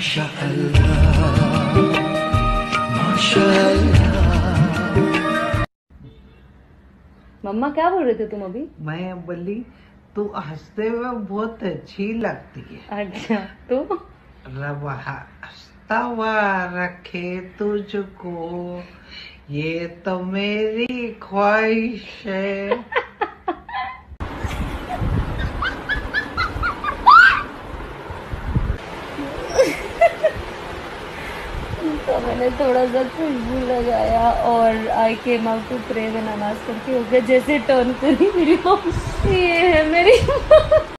माशाअल्लाह माशाअल्लाह। मम्मा क्या बोल रहे थे तुम अभी? मैं बोली तू हंसते हुए बहुत अच्छी लगती है। अच्छा तो रब हंसता हुआ रखे तुझको, ये तो मेरी ख्वाहिश है। तो मैंने थोड़ा सा खुशबू लगाया और I came out to pray में नमाज करके हो गया जैसे टर्न करी मेरी मम्मी। ये है मेरी